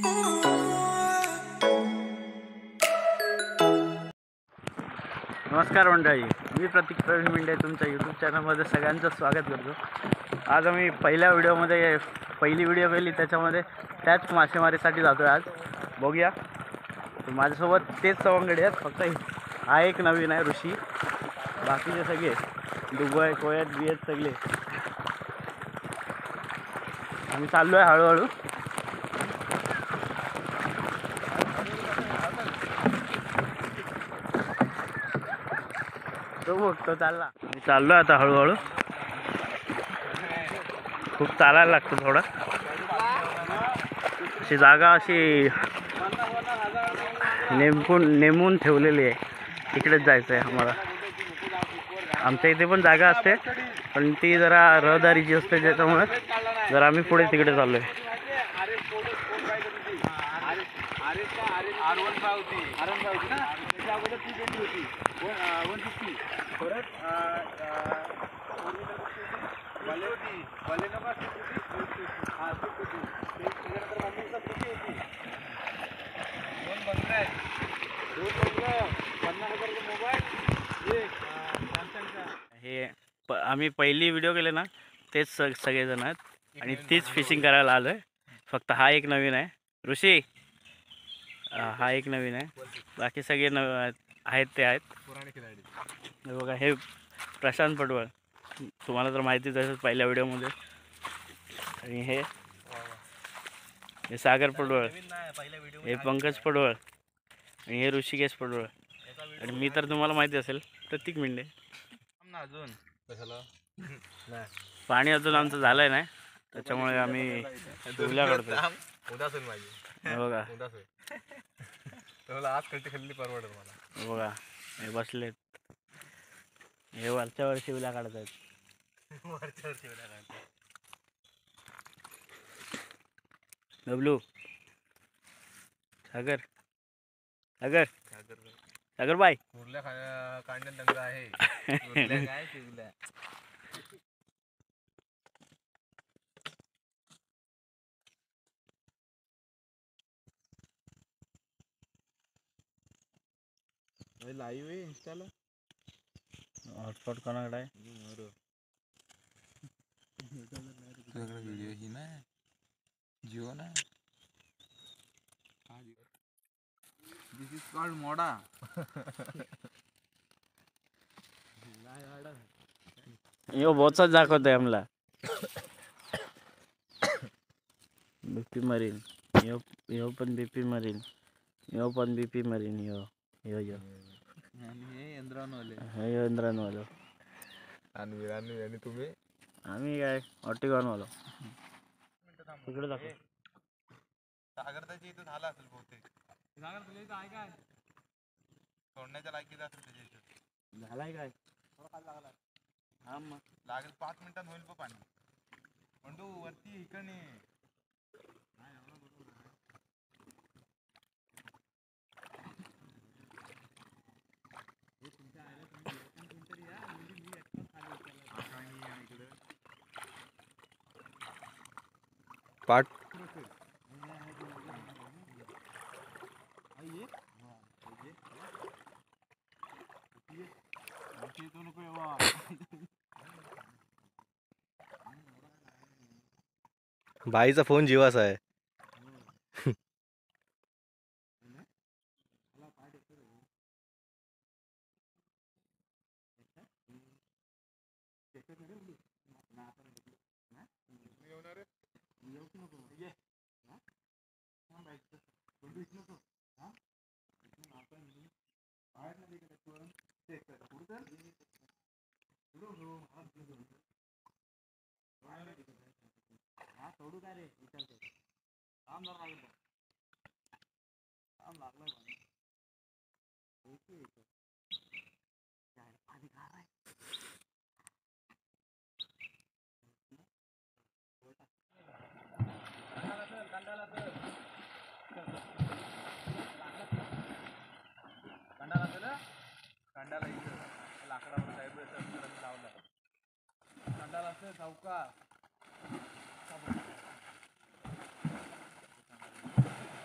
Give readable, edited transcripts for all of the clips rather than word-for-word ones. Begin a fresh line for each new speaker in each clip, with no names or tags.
नमस्कार मंडळी, मी प्रतीक प्रवीण मिंडे तुमच्या यूट्यूब चॅनलमध्ये सगळ्यांचं स्वागत करतो। आज आम्ही पहिल्या व्हिडिओमध्ये पहिली व्हिडिओ केली, त्याच्यामध्ये त्याच मासेमारीसाठी जातो आज। बघूया, माझ्यासोबत तेच सवंगडी आहेत, फक्त हा एक नवीन आहे ऋषी, बाकीचे सगळे दुबई कोयत बियत सगळे। आम्ही चाललो आहे हळूहळू। तो बघतो चालला, मी चाललो आता हळूहळू। खूप चालायला लागतं थोडं, अशी जागा अशी नेमून ठेवलेली आहे, तिकडेच जायचं आहे आम्हाला। आमच्या इथे पण जागा असते, पण ती जरा रहदारीची असते, त्याच्यामुळे जर आम्ही पुढे तिकडे चाललो आहे। हे आम्ही पहिली व्हिडिओ केले ना, तेच सगळेजण आहेत आणि तीच फिशिंग करायला आलोय। फक्त हा एक नवीन आहे ऋषी, हा एक नवीन आहे, बाकी सगळे आहेत ते आहेत। बघा, हे प्रशांत पडवळ, तुम्हाला तर माहितीच आहे पहिल्या व्हिडिओमध्ये। आणि हे सागर पडवळ, हे पंकज पडवळ आणि हे ऋषिकेश पडवळ, आणि मी तर तुम्हाला माहिती असेल प्रतीक मिंडे।
अजून कशाला
पाणी अजून आमचं झालंय नाही, त्याच्यामुळे आम्ही शिवल्या काढतो।
उदास होईल माझी,
बघा
उदास होईल, आज कळते खाल्ली परवडेल मला।
बघा, हे बसलेत, हे वरच्यावर शिवल्या काढत आहेत।
वरच्यावर शिवल्या काढतात।
डब्लू, सागर सागर सागर बाय,
कुर्ल्या काढण्यात दंगा आहे। कुर्ल्या काय शिवल्या, लाईव्ह आहे इंस्टाला।
हॉटस्पॉट कोणाकडे आहे?
तुझ्याकडे व्हिडिओ ही ना, जिओ ना। दिस इज कॉल्ड मोडा।
यो बोचाच दाखवतोय आम्हाला। बीपी मरीन, यो पण बीपी मरीन, यो पण बीपी मरीन, यो
हे यंत्रांवाले,
हे यंत्रांवालो,
आणि तुम्ही
आम्ही काय ऑटिकॉनवालो। तिकडे दाखव,
सागर त्याच्या इथं झाला असेल बहुतेक। सागर तुला इथं आहे काय, सोडण्याच्या लायकीचा असेल त्याच्या इथं।
झालाय काय, हा मग
लागेल 5 मिनिटात होईल पाणी। पण तू वरती इकडे पाठ बाईचा फोन जीवाचा आहे। कांडाला इथं लाकडावर साहेब लावला, कांडाला असं चौका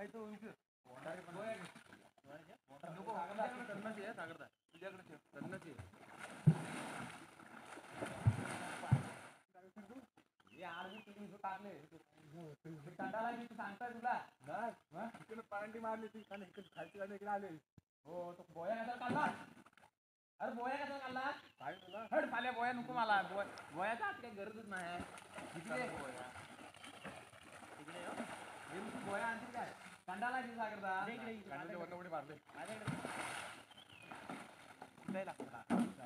पार्टी मारली ती खालची इकडे आले हो तो बोया कसा काढला अरे बोया कसा काढला हट पाल्या बोया नको मला बोयाचा आज काही गरजच नाही तिकडे बोया आणतील काय कंडाला की सागरदा वरती मारले नाही लागला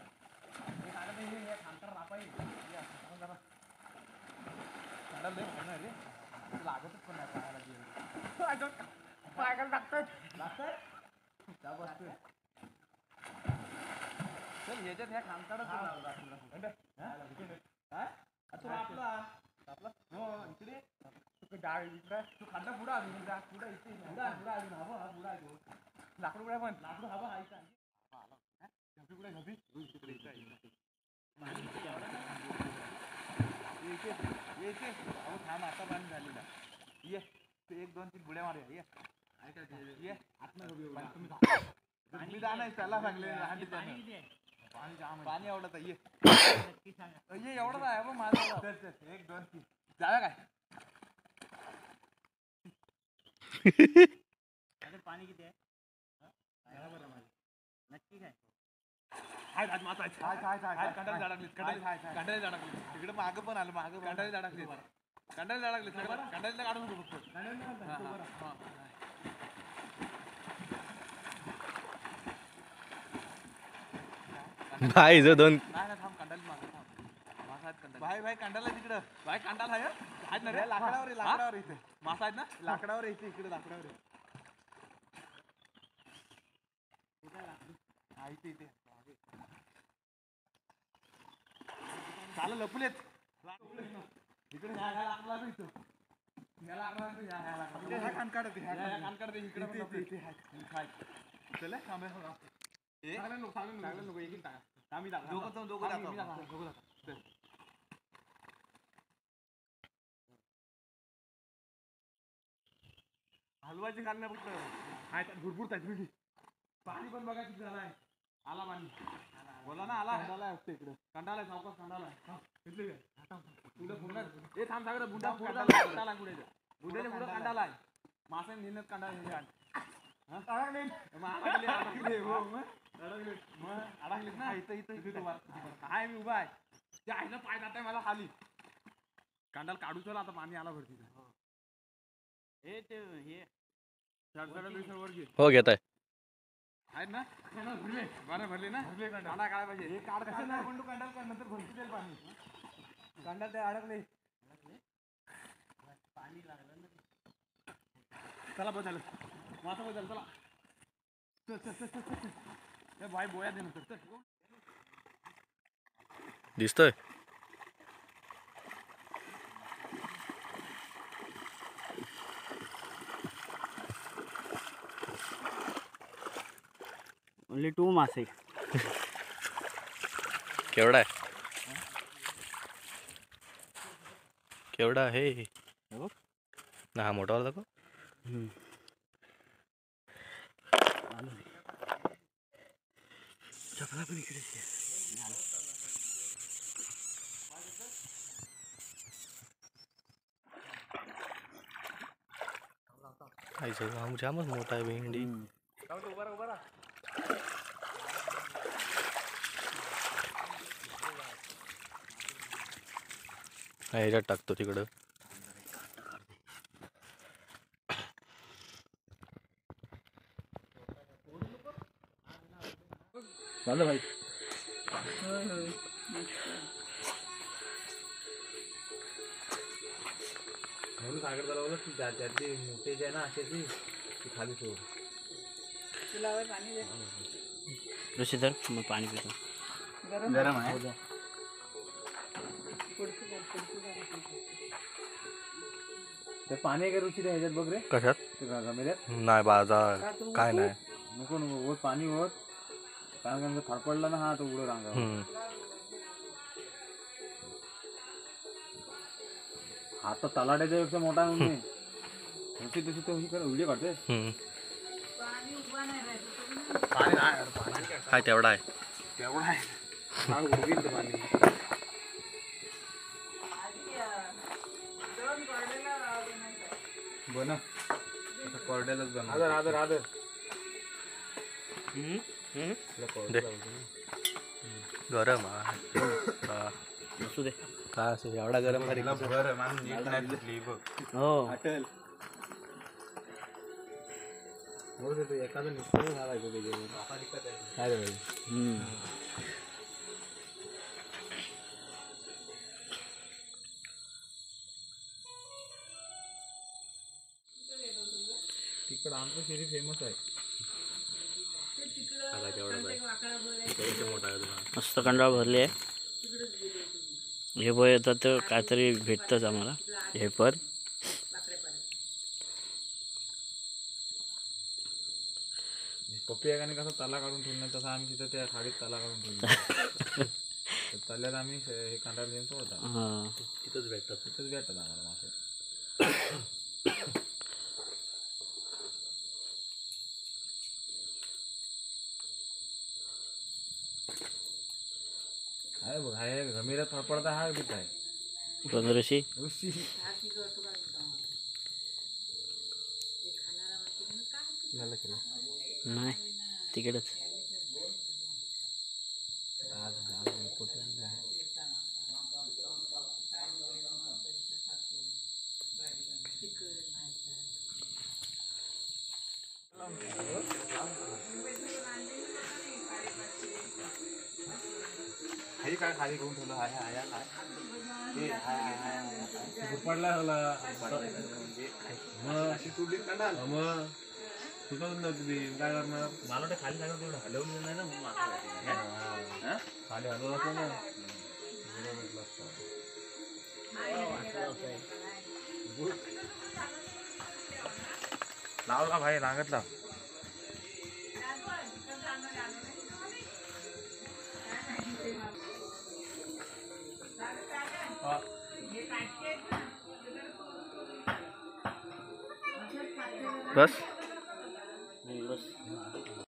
लागतच पण नाही पायाला पायाला लागतंय चल ह्याच्यात ह्या खामकाडच आपला हो इकडे तू डाळ इकडे तू खड्डा पुढे अजून पुढे इथे पुढे अजून हवा पुढे आहे लाकडू पुढे पण लाकडू हवा आहे का पुढे घबी येते अहो थांब आता पाणी झालेला ये ते 1 2 3 बुड्या मारूया ये ये तुम्ही जा नाही त्याला सांगले पाणी एवढंच आहे ये एवढंच आहे बघ माझा 1 2 3 जाऊया काय
पाणी किती आहे नक्की काय
तिकडे माग पण आलं माग कंटाळी झाडाकली कंटाळी काढून
भाई जो दोन
भाई भाई कंडाला तिकडं भाई कंडाला आहे ना रे लाकडावर इथे मासा आहेत ना लाकडावर येते इकडे लाकडावर इथे चालू लपलेत इकडे हलवायचे खाल्ल्या फक्त भुरभुर पाणी पण बघा किती झालाय आला पाणी बोला ना आला कंडाला असते इकडे कंडाला सावकाश कंडाला पुढे हे थांब सागर बुंडा कंडाला पुढे बुंड्याच्या पुढे कंडाला आहे मासे नेहमीच कंडाला अडकलेत ना इथं काय मी उभा आहे ते आहे ना पाय जात आहे मला खाली कंडाला काढू चला आता पाणी आला भरती
हे ते हे
वर घे
हो घेत आहे
आहेत ना बरं भरले ना कांदा काय पाहिजे हे काढ कसं नाही पण तू कंडाल काढ नंतर भरती जाईल पाणी कंडाल ते अडकले
पाणी लागलं ना
चला बस झालं मासा बस झालं चला चल भाई बोया दे नंतर चल
दिसतोय
ओनली 2 मासे
केवढा आहे केवढा आहे ना हा मोठा वाला दाखव
चपला पण इकडे
जामच मोठा आहे भेंडी ह्याच्यात टाकतो तिकडं
झालं भाई म्हणून सागर तलावाला त्यातली मोठे जे आहे ना अशाची ती खाली सोड
ऋषी धर मैं पानी पीता
गरम आहे ते पाणी आहे का रुची ह्याच्यात बघ रे
कशात
गमेल्यात
नाही बाजार काय नाही
नको नको होत पाणी होत कारण थापडला ना हा तो उडं रांगा हा तर तलाट्याच्या पेक्षा मोठा म्हणून तशी तो ही कर व्हिडिओ काढतोय
काय तेवढा आहे
तेवढा आहे हा उडवील ते पाणी बन कोरड्यालाच बन आदर आदर आदर
दे गरम हा
असू दे
काय असेल एवढा गरम तरी
भर मान नीट नाही घेतली बघ
हो
अटल मोर ते एखादं निष्ठा घालायचं त्याच्यावर आता दिक्कत आहे काय रे भाई तिकडं आमचं शेरी फेमस आहे
मस्त कंडाळ भरली आहे हे बघ येतात तर काहीतरी भेटतंच आम्हाला हे पण
पप्पी एकाने कसं तला काढून ठेवला तसं आम्ही तिथं त्या खाडीत तला काढून ठेवला तल्यात आम्ही हे कांडाला घेऊन सोडतात
हां
तिथंच भेटतात
तिथंच भेटतात आम्हाला मासे आहे बघ आहे घमेऱ्यात फडफडता हा बीत आहे
पण ऋषी
ऋषी
नाही तिकडेच
खाली काय खाली घेऊन ठेवलं हाय हाय हाय ते हाय हाय हाय पडला झाला म्हणजे मग अशी तुडली काढाल मग सुटत नव्हती काय करणार मला वाटतं खाली जागा तेवढं हलवलं नाही ना म्हणून खाली हलवलं असतं ना लावला भाई रांगत लाव
बस